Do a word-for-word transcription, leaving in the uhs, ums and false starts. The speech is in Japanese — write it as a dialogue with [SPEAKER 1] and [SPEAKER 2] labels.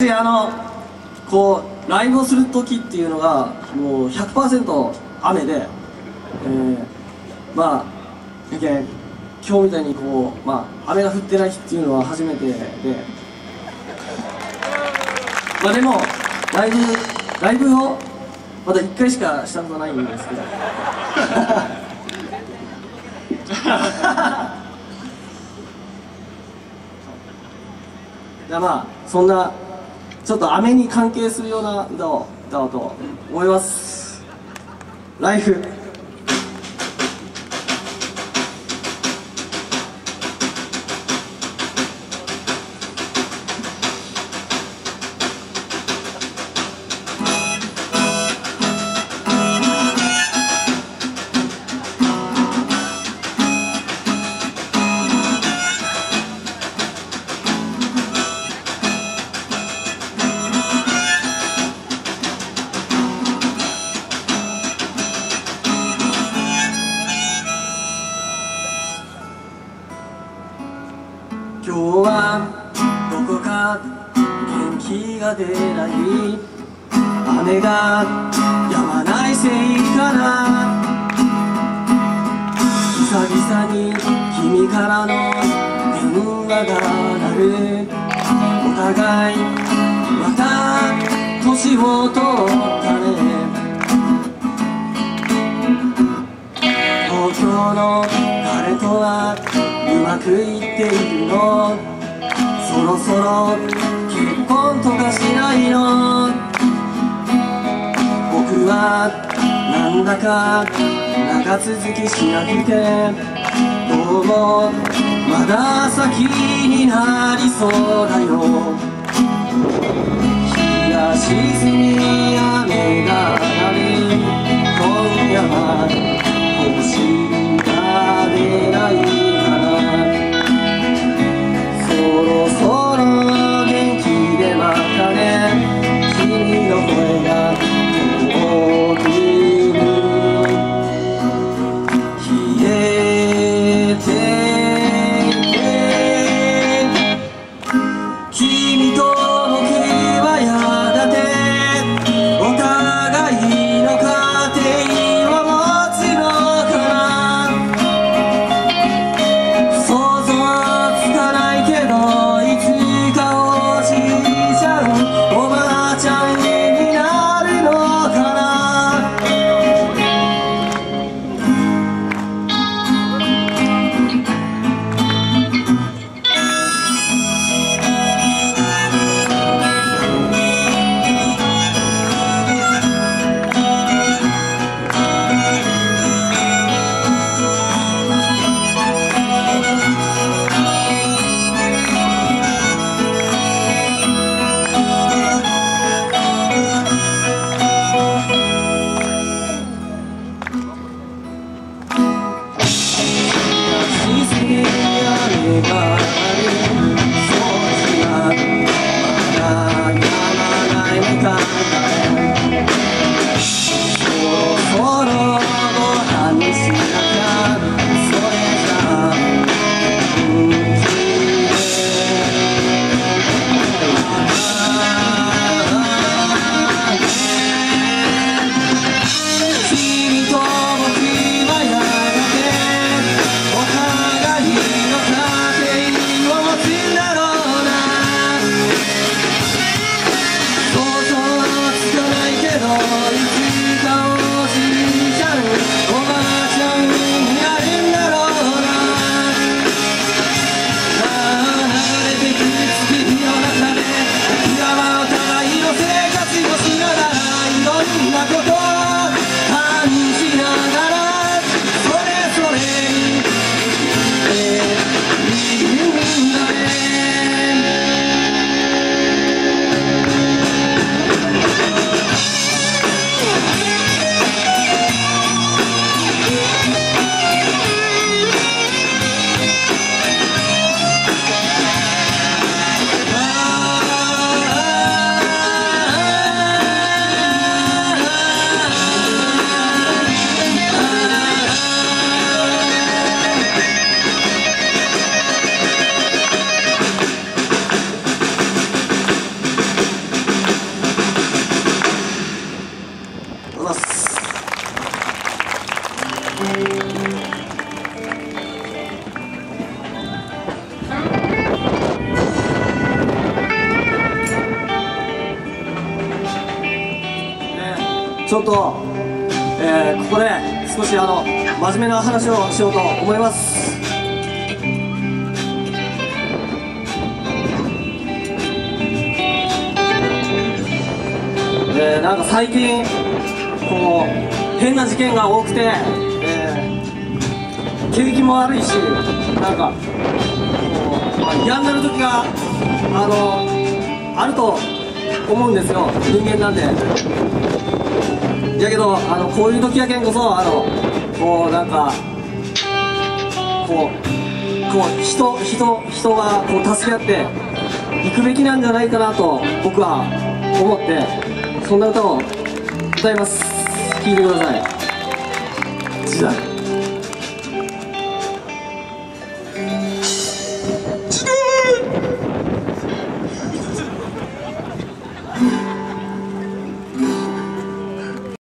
[SPEAKER 1] であのこうライブをする時っていうのがもう ひゃくパーセント 雨で、えー、まあやけん今日みたいにこう、まあ、雨が降ってない日っていうのは初めてで、まあでもライブライブをまだいっかいしかしたことないんですけどじゃあまあそんなちょっと雨に関係するような歌を歌おうと思います。ライフ。今日はどこか元気が出ない、雨が止まないせいかな。久々に君からの電話が鳴る。お互いまた年を取ったね。東京の彼とはうまくいっているの？そろそろ結婚とかしないの？僕はなんだか長続きしなくて、どうもまだ先になりそうだよ。日が沈み雨が降る今夜は星が出ない君と僕はやがてちょっと、えー、ここで少しあの真面目な話をしようと思います。えー、なんか最近こう変な事件が多くて、えー、景気も悪いし、なんかこう、まあ、嫌になる時があのあると思うんですよ、人間なんで。やけどあのこういう時やけんこそあのこうなんかこうこう人人人がこう助け合っていくべきなんじゃないかなと僕は思って、そんな歌を歌います。聴いてください。時代